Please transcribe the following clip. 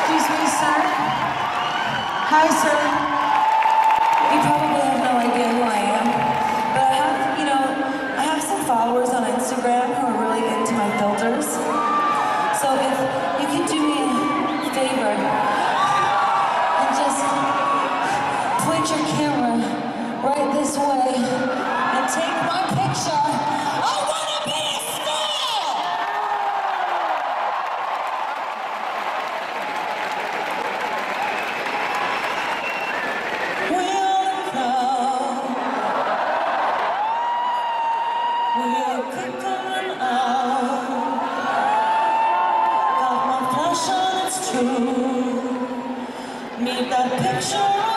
Excuse me, sir. Hi, sir. You probably have no idea who I am, but I have some followers on Instagram who are really into my filters. So if you could do me a favor and just point your camera right this way and take my picture, I wanna be a star! We'll keep coming out. Got my flash on, it's true. Need that picture.